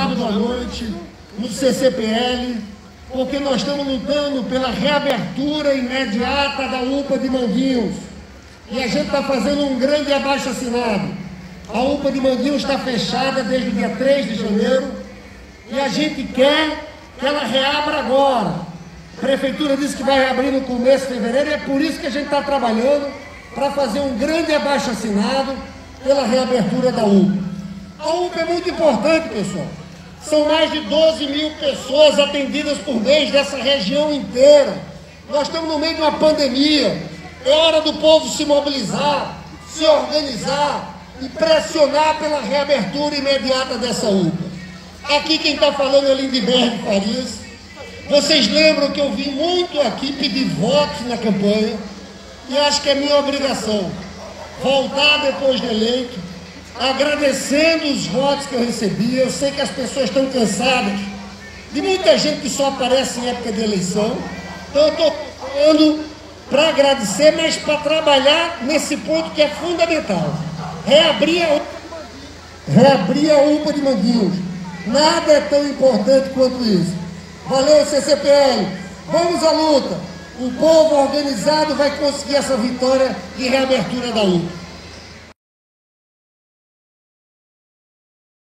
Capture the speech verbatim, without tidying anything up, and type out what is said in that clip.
tarde, boa noite, no C C P L, porque nós estamos lutando pela reabertura imediata da U P A de Manguinhos. E a gente está fazendo um grande abaixo-assinado. A U P A de Manguinhos está fechada desde o dia três de janeiro e a gente quer que ela reabra agora. A Prefeitura disse que vai reabrir no começo de fevereiro e é por isso que a gente está trabalhando para fazer um grande abaixo-assinado pela reabertura da U P A. A U P A é muito importante, pessoal. São mais de doze mil pessoas atendidas por mês dessa região inteira. Nós estamos no meio de uma pandemia. É hora do povo se mobilizar, se organizar e pressionar pela reabertura imediata dessa U P A. Aqui quem está falando é Lindenberg Farias. Vocês lembram que eu vim muito aqui pedir votos na campanha e acho que é minha obrigação voltar depois de eleito, agradecendo os votos que eu recebi. Eu sei que as pessoas estão cansadas de muita gente que só aparece em época de eleição. Então eu estou falando para agradecer, mas para trabalhar nesse ponto que é fundamental. Reabrir a U P A, reabrir a U P A de Manguinhos. Nada é tão importante quanto isso. Valeu, C C P L. Vamos à luta. O povo organizado vai conseguir essa vitória e reabertura da U P A.